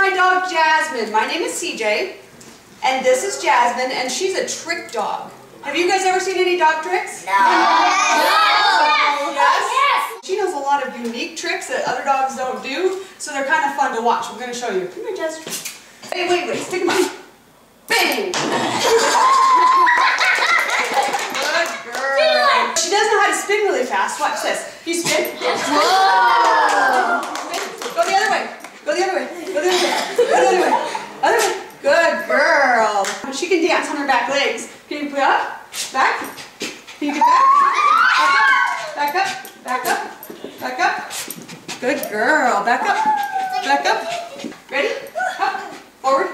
my dog Jasmine. My name is CJ, and this is Jasmine, and she's a trick dog. Have you guys ever seen any dog tricks? No. Yes. Yes. Yes. She knows a lot of unique tricks that other dogs don't do, so they're kind of fun to watch. We're going to show you. Come here, Jasmine. Wait. Stick them up. Bang! Good girl. She does know how to spin really fast. Watch this. You spin. Whoa! Go the other way. Go the other way. Go the other way. Go the other way. Other way. Good girl. She can dance on her back legs. Can you put up? Back? Can you get back? Back up. Back up. Back up. Good girl. Back up. Back up. Ready? Up. Forward.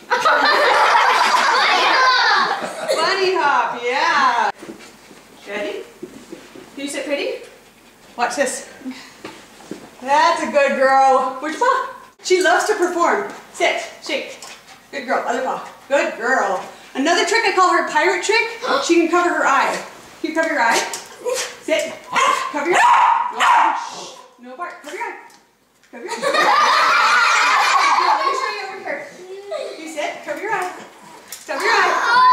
Bunny hop. Yeah. Ready? Can you sit pretty? Watch this. That's a good girl. Where's your paw? She loves to perform. Sit. Shake. Good girl. Other paw. Good girl. Another trick, I call her pirate trick. She can cover her eye. Can you cover your eye? Sit. Cover your eye. No bark. Cover your eye. Cover your eye. Let me show you over here. You sit. Cover your eye. Cover your eye.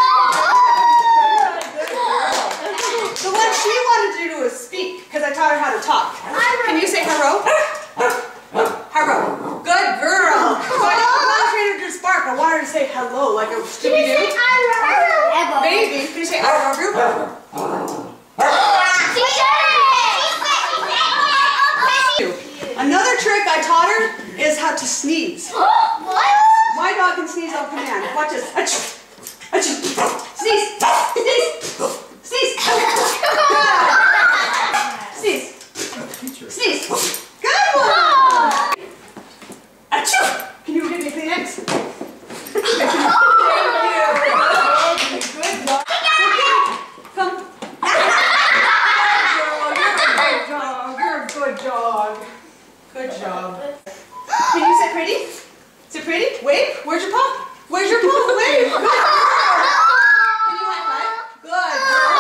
Good girl. The one she wanted to do was speak, because I taught her how to talk. Can you say hello? Hello. Good girl. So I didn't want to train her to just bark. I want her to say hello, like a Scooby-Doo. Baby, can you say I love you? Another trick I taught her is how to sneeze. What? My dog can sneeze on command. Watch this. Achoo. Achoo. Sneeze. Sneeze. Sneeze. Sneeze. Sneeze. Good one. Achoo. Can you give me a Kleenex? Thank you. Good dog. Come. You're a good dog. Good job. Can you sit pretty? Sit pretty? Wave. Where's your paw? Where's your paw? Wave. Good girl. Can you high five? Good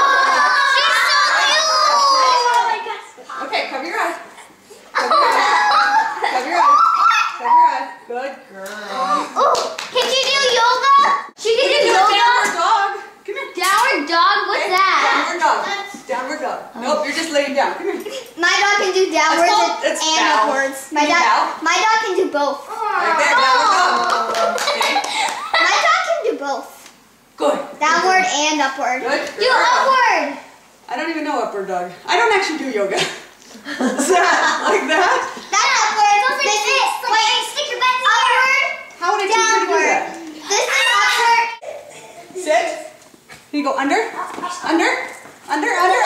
girl. Okay, cover your eye. Cover your eye. Cover your eye. Cover your eye. Good girl. Can you do yoga? She can do yoga. Downward dog. Come here. Downward dog? What's that? Downward dog. Downward dog. Nope, you're just laying down. Come here. My dog can do downwards and bow. upwards. My dog can do both. Right there, downward dog. Okay. My dog can do both. Good. Downward and upward. Good Do girl. upward. I don't even know upward dog. I don't actually do yoga. Is that like that? That's upward. This is wait, stick your butt upward. How would I teach you to do that? This is upward. Sit. Can you go under? Under? Under?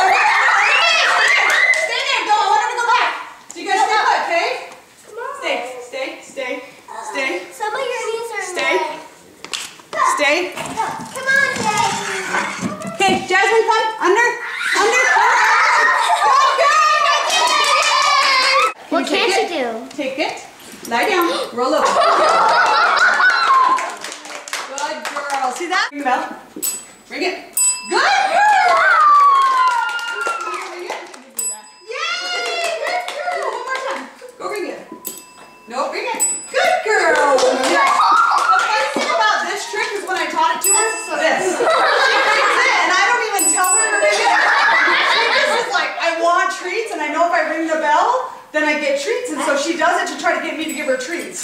Stay there. Go. I want her to go back. So you guys stay put, okay? Come on. Stay. Some of your knees are Stay. Come on, Dad. Okay, Jasmine, come. Under. What can't you do? Take it. Lie down. Roll over. Good girl. See that? Ring the bell. Ring it. Good girl. Yay! Good girl. One more time. Go ring it. No, ring it. Good girl. The funny thing about this trick is when I taught it to her, this. She rings it, and I don't even tell her to ring it. She just is like, I want treats, and I know if I ring the bell, then I get treats, and so she does it to try to get me to give her treats.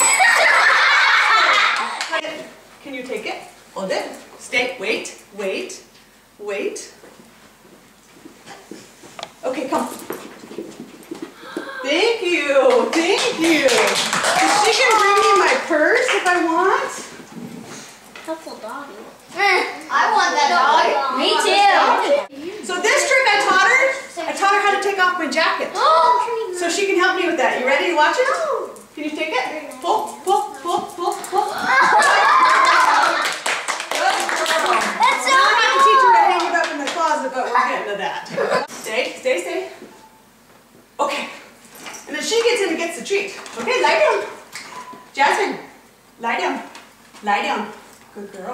Can you take it? Hold it. Stay. Wait. Okay, come. Thank you. She can bring me my purse if I want. Helpful doggy. I want that dog. Me too. So this trick I taught her how to take off my jacket. So she can help me with that. You ready to watch it? Can you take it? Pull. That's so Now I have to teach her to hang it up in the closet, but we're getting to that. Stay. Okay. And then she gets in and gets the treat. Okay, lie down. Jasmine, lie down. Good girl.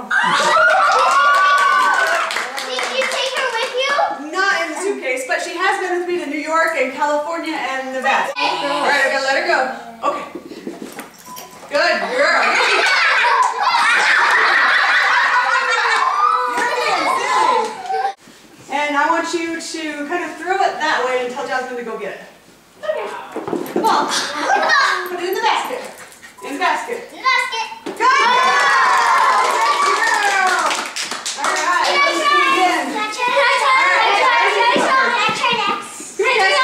Did you take her with you? Not in the suitcase, but she has been with me to New York and California and Nevada. All right, I gotta let her go. Okay. Good girl. to kind of throw it that way and tell Jasmine to go get it. Come on. Put it in the basket. In the basket. In the basket. Good girl! All right. Let's do it again. Can I try next?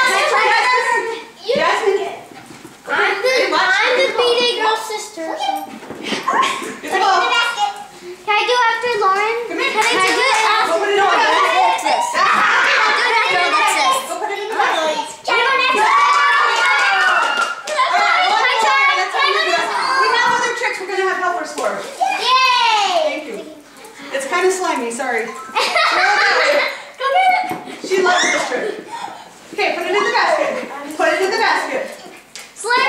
Jasmine. I'm the B-Day girl sister. Get the ball. Can I do after Lauren? Come here. Can I do it after? Go put it in the basket. Go put it in the basket. Can I go next? We have other tricks we're going to have helpers for. Yay! Thank you. It's kind of slimy, sorry. She loves this trick. Okay, put it in the basket. Put it in the basket. Slime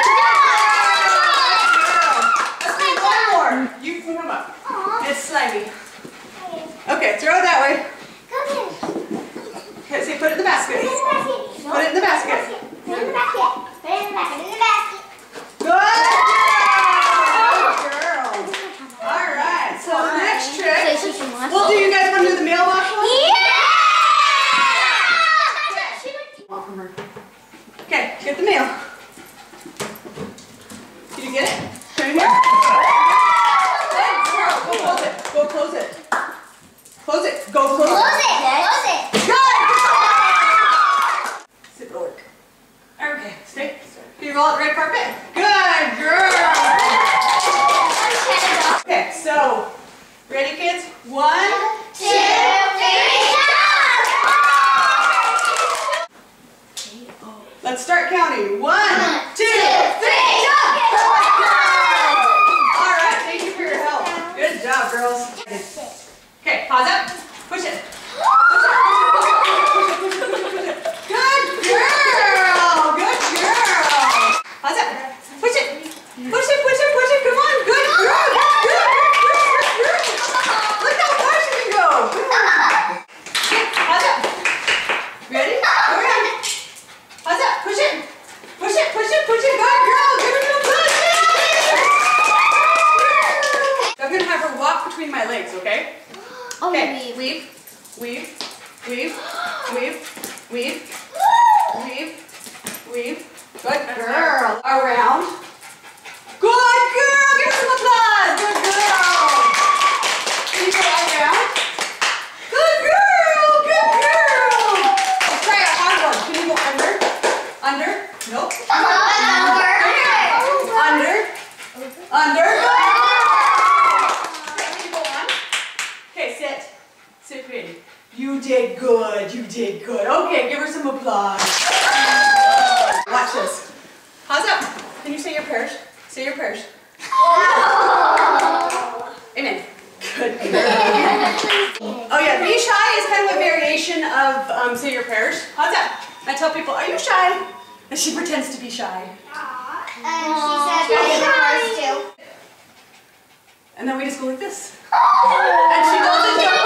Let's do one more. You can come up. It's slimy. Okay, throw it that way. Okay, say put it in the basket. Put it in the basket. Good girl. All right, so the next trick, well, do you guys want to do the mailbox one? Okay, get the mail. Did you get it? Turn it here. Go close it. Go close it. Close it. Go close it. Good. Sit forward. Okay, stay. Can you roll out the red carpet? Good girl. Okay, so ready, kids? 1, 2, 3, let's start counting. 1, 2, 3, jump! All right, thank you for your help. Good job, girls. Okay, pause up. Push it. Good girl. Good girl. Pause up. Push it. Push it, push it, push it. Come on. Good girl. Good. Look how far she can go. Okay, pause up. Ready? Go around. Pause up. Push it. Push it, push it, push it. Good girl. Give her a push. I'm going to have her walk between my legs, okay? Okay. Weave, weave, weave, weave, weave, weave, weave. Good girl. Around. Good girl. Give her some applause. Good girl. Can you go around? Good girl. Good girl. Let's try a hard one. Can you go under? Under? Nope. Under. Under. Can you go on? Okay, sit. Sit pretty. You did good. You did good. Okay, give her some applause. Watch this. Pause up. Can you say your prayers? Say your prayers. Amen. Good girl. Oh yeah, be shy is kind of a variation of say your prayers. Pause up. I tell people, are you shy? And she pretends to be shy. And she said prayers too. And then we just go like this. And she does the jump.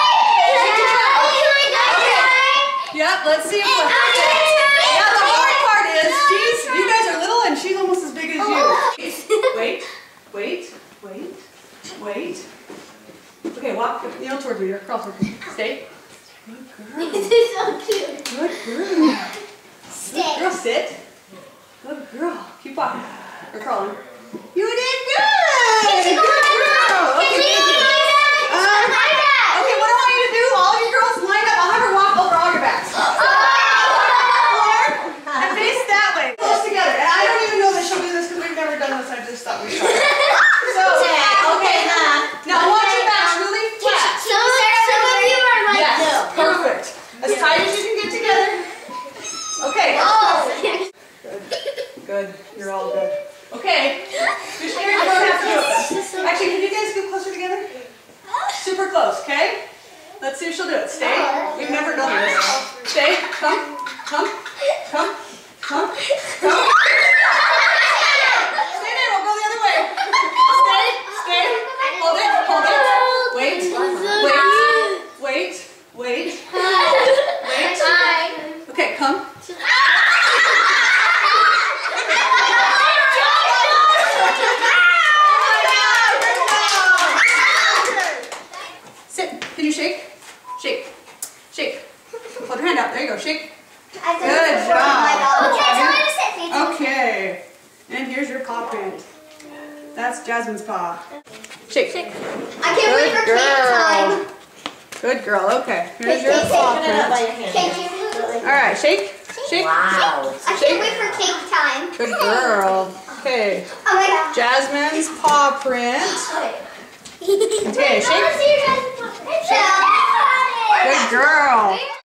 Yep, let's see if we're yeah, the hard part is you guys are little and she's almost as big as you. Wait, wait, wait, wait. Okay, walk towards me or crawl towards me. Stay. Good girl. This is so cute. Good girl. Good girl, sit. Good girl. Keep walking. Or crawling. You did good! Good girl. Okay, what I want you to do, all of you girls line up. I'll have her walk over all your backs. And face that way. Close together. And I don't even know that she'll do this because we've never done this. I just thought we should. So, okay. Now I want your backs really flat. Some of you are like yes, this. perfect. As tight as you can get together. Okay. Good. Good. You're all good. Okay. Missionary, you don't have to do this. Actually, can you guys get closer together? Super close, okay? Let's see if she'll do it. Stay. We've never done this. Stay. Come. Come. Come. Come. Come. Stay there. We'll go the other way. Stay. Stay. Hold it. Hold it. Wait. Wait. Wait. Wait. Wait. Okay, come. Sit. Can you shake? Shake. Shake. Hold your hand out. There you Good job. Okay, tell me to sit, Fancy. Okay. And here's your paw print. That's Jasmine's paw. Shake. I can't wait for cake time. Good girl. Okay. Here's your paw print. Cake. All right. Shake. Shake. Wow. I can't wait for cake time. Good girl. Okay. Oh my God. Jasmine's paw print. Okay. Shake. Good Good girl.